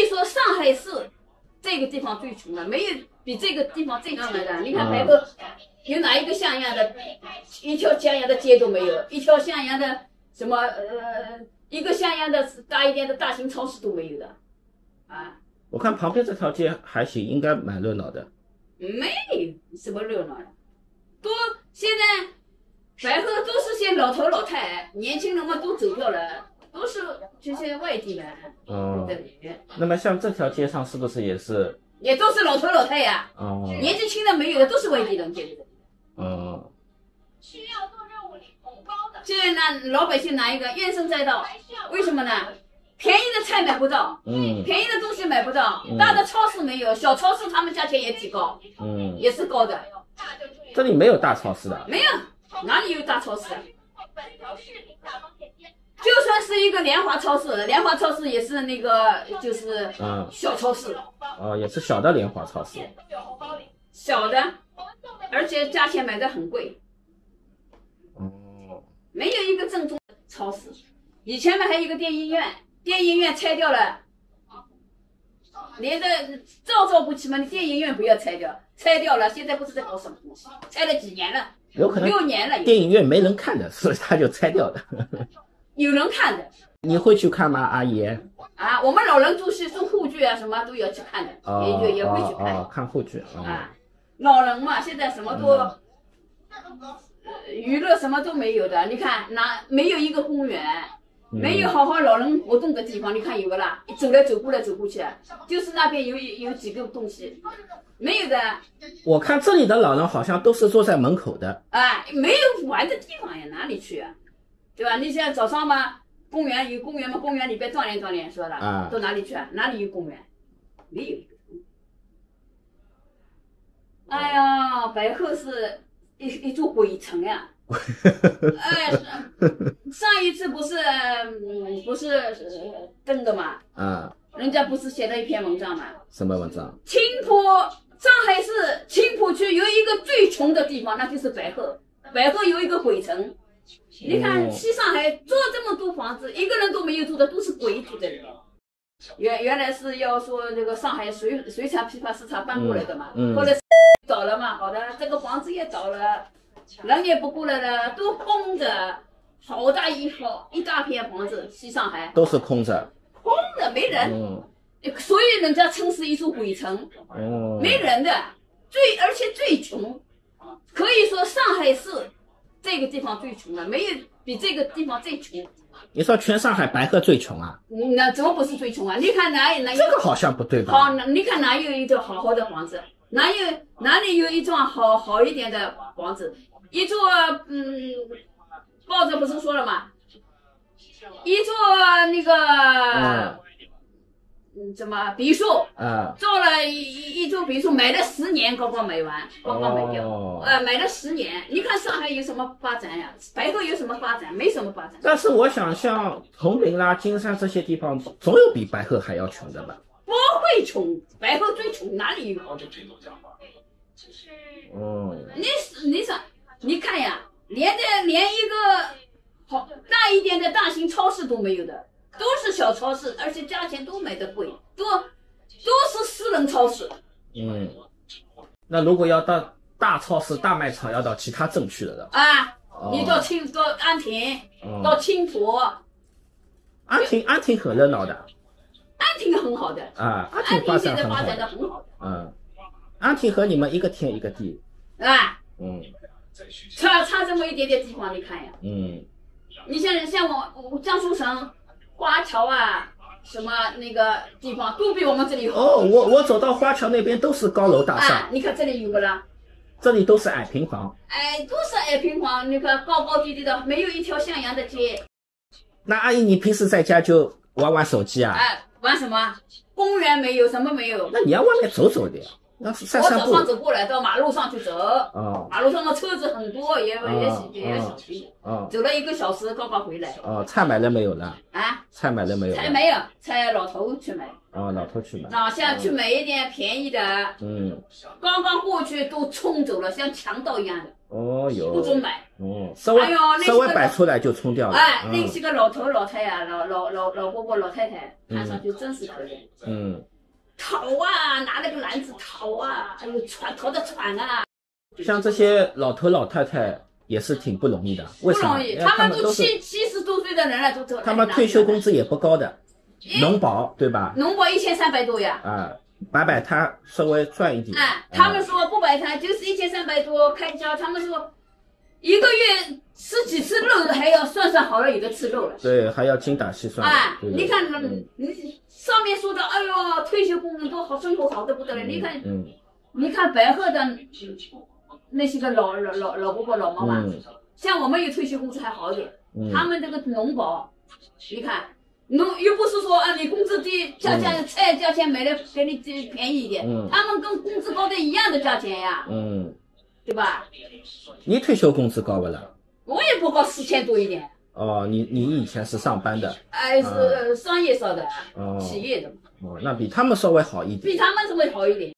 以说上海市这个地方最穷了，没有比这个地方最穷了的。你看白河有哪一个像样的，一条像样的街都没有，一条像样的什么一个像样的大一点的大型超市都没有的，啊。 我看旁边这条街还行，应该蛮热闹的。 没什么热闹的，现在白河都是些老头老太，年轻人嘛都走掉了，都是这些外地人。对。 那么像这条街上是不是也都是老头老太呀？年纪轻的没有的，都是外地人接的。 需要做任务领红包的。 现在呢，老百姓拿一个怨声载道，为什么呢？便宜的菜买不到，便宜的东西买不到，大的超市没有，小超市他们价钱也提高，也是高的。 这里没有大超市的？ 没有，哪里有大超市啊？就算是一个联华超市，联华超市也是那个就是小超市， 也是小的联华超市， 小的，而且价钱买的很贵，没有一个正宗的超市。以前嘛还有一个电影院。电影院拆掉了，连着照不起嘛，你电影院不要拆掉，拆掉了，现在不知道搞什么东西，拆了几年了， 有可能 6年了， 电影院没人看的，所以他就拆掉的。 有人看的， 你会去看吗，阿姨？ 啊，我们老人做沪剧啊，什么都要去看的，也会去看。 看沪剧老人嘛，现在什么都，娱乐什么都没有的。你看，没有一个公园。没有好好老人活动的地方，你看有个啦，走来走过去，就是那边有几个东西，没有的。 我看这里的老人好像都是坐在门口的， 没有玩的地方呀，哪里去啊？对吧？你像早上嘛，公园有公园嘛，公园里边锻炼锻炼，是吧？到哪里去啊？哪里有公园？没有一个。哎呀，白河是一座鬼城呀。上一次不是登的嘛？人家不是写了一篇文章嘛？ 什么文章？ 上海市青浦区有一个最穷的地方，那就是白河。白河有一个鬼城。你看西上海做这么多房子，一个人都没有住的，都是鬼住的人。原来是要说这个上海水产批发市场搬过来的嘛，后来倒了嘛，好的，这个房子也倒了。人也不过来了，都空着，好大一大片房子，西上海都是空着没人，所以人家称是一座鬼城，没人的，而且最穷，可以说上海市这个地方最穷了，没有比这个地方最穷。 你说全上海白河最穷啊？ 那怎么不是最穷啊？你看哪有这个好像不对吧？ 好，你看哪有一座好的房子？哪里有一幢好一点的房子？一座报纸不是说了吗？一座那个怎么别墅造了一座别墅，买了10年，刚刚买完，刚刚买掉。买了10年。你看上海有什么发展呀？白河有什么发展？没什么发展。 但是我想像铜陵啦、金山这些地方，总有比白河还要穷的吧？ 不会穷，白河最穷，哪里有好的？你想，你看呀，连一个好大一点的大型超市都没有的，都是小超市，而且价钱都买的贵，都是私人超市。 那如果要到大超市、大卖场，要到其他镇去了你到安亭，到青浦。 安亭很热闹的。 安亭很好的安亭现在发展的很好的。安亭和你们一个天一个地。 差这么一点点地方，你看呀。你像我江苏省花桥啊，什么那个地方都比我们这里好。 我走到花桥那边都是高楼大厦。 你看这里有个啦。 这里都是矮平房。 都是矮平房，那个高高低低的，没有一条像样的街。 那阿姨，你平时在家就玩手机啊？ 玩什么？公园没有，什么没有。 那你要外面走走的呀。 那是散我散步早上走过来到马路上去走， 啊马路上的车子很多，也啊小心。 啊走了1个小时，刚刚回来。 啊！菜买了没有呢？ 啊， 菜买了没有？ 菜没有，菜老头去买。 老头去买。 想去买一点便宜的，刚刚过去都冲走了，像强盗一样的。 哦哟， 不准买。 稍微哎呦那稍微些个摆出来就冲掉了。 那些个老头老太啊，老伯伯老太太，看上去真是可怜。讨啊，拿那个篮子讨啊，哎呦，讨的喘啊。 像这些老头老太太也是挺不容易的，为什么？ 不容易， 他们都都是 70多岁的人了，都他们退休工资也不高的，农保对吧？ 农保1300多呀。 摆摊稍微赚一点。 他们说不摆摊就是1300多开销，他们说一个月吃几次肉还要算好了有的吃肉了。 对，还要精打细算。 你看你上面说的，哎呦，退休工人都好生活好的不得了。你看白鹤的那些个老伯伯老妈妈，像我们有退休工资还好一点，他们这个农保，你看。又不是说你工资低，菜价钱买的给你便宜一点，他们跟工资高的一样的价钱呀，对吧？ 你退休工资高不啦？ 我也不高，4000多一点。 你以前是上班的？ 是商业上的，企业的。 那比他们稍微好一点。 比他们稍微好一点。